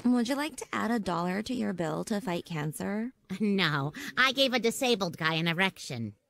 Would you like to add $1 to your bill to fight cancer? No, I gave a disabled guy an erection.